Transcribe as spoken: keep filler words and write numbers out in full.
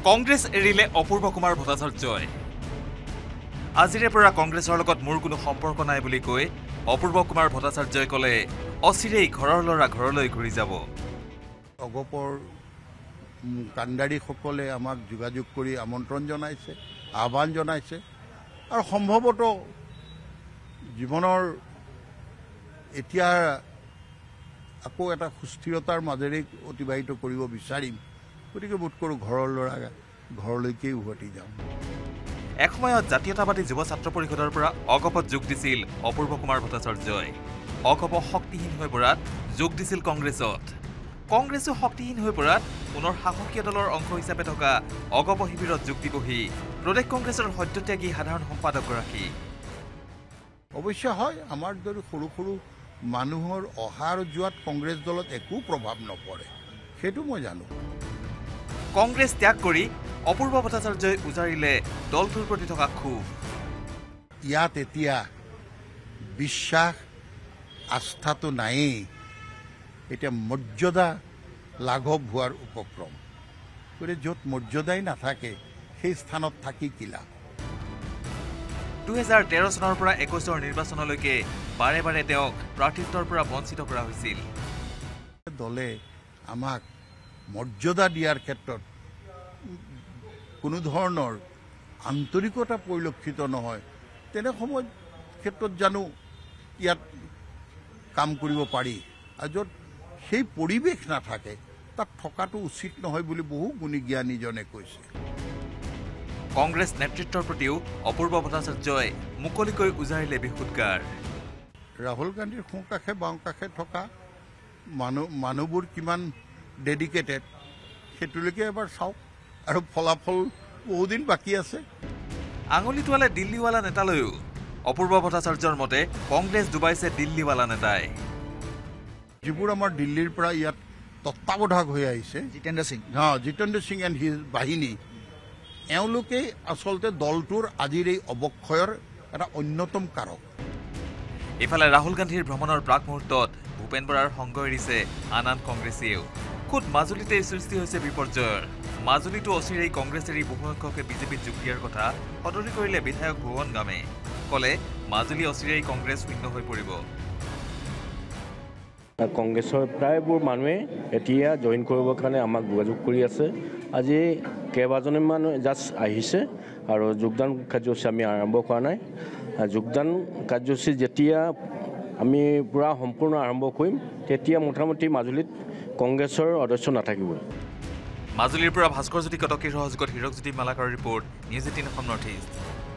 কংগ্ৰেছ এৰিলে অপূৰ্ব কুমাৰ ভট্টাচাৰ্যই আজিৰে পৰা কংগ্ৰেছৰ লগত মোৰ কোনো সম্পৰ্ক নাই বুলি কৈ অপূৰ্ব কুমাৰ ভট্টাচাৰ্যই ক'লে অচিৰেই ঘৰৰ ল'ৰা ঘৰলৈ ঘূৰি যাব। অগপৰ কাণ্ডাৰীসকলে আমাক যোগাযোগ কৰি আমন্ত্ৰণ জনাইছে, আহ্বান জনাইছে আৰু সম্ভৱতঃ জীৱনৰ এতিয়া আকৌ এটা সুস্থিৰতাৰ মাজেৰে অতিবাহিত কৰিব বিচাৰিম। গতিকে বোধ কৰোঁ ঘৰৰ ল'ৰা ঘৰলৈকেই উভতি যাম। এসময়ত জাতীয়তাবাদী যুৱ ছাত্ৰ পৰিষদৰ পৰা অগপত যোগ দিছিল অপূৰ্ব কুমাৰ ভট্টাচাৰ্যই। অগপ শক্তিহীন হৈ পৰাত যোগ দিছিল কংগ্ৰেছত। কংগ্ৰেছো শক্তিহীন হৈ পৰাত পুনৰ শাসকীয় দলৰ অংশ হিচাপে থকা অগপ শিবিৰত যোগ দিবহি প্ৰদেশ কংগ্ৰেছৰ সদ্যত্যাগী সাধাৰণ সম্পাদকগৰাকী। অৱশ্যে হয়, আমাৰ দৰে সৰু সৰু মানুহৰ অহা আৰু যোৱাত কংগ্ৰেছ দলত একো প্ৰভাৱ নপৰে, সেইটো মই জানো। কংগ্ৰেছ ত্যাগ কৰি অপূৰ্ব ভট্টাচাৰ্যই উজাৰিলে দলটোৰ প্ৰতি থকা ক্ষোভ। ইয়াত এতিয়া বিশ্বাস আস্থাটো নায়েই, এতিয়া মৰ্যাদা লাঘৱ হোৱাৰ উপক্ৰম। গতিকে য'ত মৰ্যাদাই নাথাকে সেই স্থানত থাকি কি লাভ। দুহেজাৰ তেৰ চনৰ পৰা একৈশৰ নিৰ্বাচনলৈকে বাৰে বাৰে তেওঁক প্ৰাৰ্থিত্বৰ পৰা বঞ্চিত কৰা হৈছিল। দলে আমাক মৰ্যাদা দিয়াৰ ক্ষেত্ৰত কোনো ধৰণৰ আন্তৰিকতা পৰিলক্ষিত নহয়, তেনে সময়ত ক্ষেত্ৰত জানো ইয়াত কাম কৰিব পাৰি। আৰু য'ত সেই পৰিৱেশ নাথাকে তাত থকাটো উচিত নহয় বুলি বহু গুণী জ্ঞানীজনে কৈছে। কংগ্ৰেছ নেতৃত্বৰ প্ৰতিও অপূৰ্ব ভট্টাচাৰ্যই মুকলিকৈ উজাৰিলে বিশুদ্গাৰ। ৰাহুল গান্ধীৰ সোঁকাষে বাওঁকাষে থকা মানুহ মানুহবোৰ কিমান ডেডিকেটেড সেইটোলৈকে এবাৰ চাওক, আৰু ফলাফল বহুদিন বাকী আছে। আঙুলি তোৱালে দিল্লীৱালা নেতালৈও অপূৰ্ব ভট্টাচাৰ্যৰ মতে কংগ্ৰেছ ডুবাইছে দিল্লীৱালা নেতাই। যিবোৰ আমাৰ দিল্লীৰ পৰা ইয়াত তত্ত্বাৱধায়ক হৈ আহিছে, জিতেন্দ্ৰ সিং হা জিতেন্দ্ৰ সিং এণ্ড হিজ বাহিনী, এওঁলোকেই আচলতে দলটোৰ আজিৰ এই অৱক্ষয়ৰ এটা অন্যতম কাৰক। ইফালে ৰাহুল গান্ধীৰ ভ্ৰমণৰ প্ৰাক মুহূৰ্তত ভূপেন বৰাৰ সংগ এৰিছে আন আন কংগ্ৰেছীয়েও। খুদ মাজুলীতেই সৃষ্টি হৈছে বিপৰ্যয়ৰ। মাজুলীতো অচিৰেই কংগ্ৰেছ এৰি বহুসংখ্যকে বিজেপিত যোগ দিয়াৰ কথা সদৰি কৰিলে বিধায়ক ভুৱন গামে। ক'লে মাজুলী অচিৰেই কংগ্ৰেছ শূন্য হৈ পৰিব। কংগ্ৰেছৰ প্ৰায়বোৰ মানুহে এতিয়া জইন কৰিবৰ কাৰণে আমাক যোগাযোগ কৰি আছে। আজি কেইবাজনমান জাষ্ট আহিছে আৰু যোগদান কাৰ্যসূচী আমি আৰম্ভ কৰা নাই। যোগদান কাৰ্যসূচী যেতিয়া আমি পূৰা সম্পূৰ্ণ আৰম্ভ কৰিম তেতিয়া মোটামুটি মাজুলীত কংগ্ৰেছৰ সদস্য নাথাকিবই। মাজুলীৰ পৰা ভাস্কৰ জ্যোতি কটকীৰ সহযোগত হীৰক জ্যোতি মালাকাৰৰ report, news eighteen Assam north east.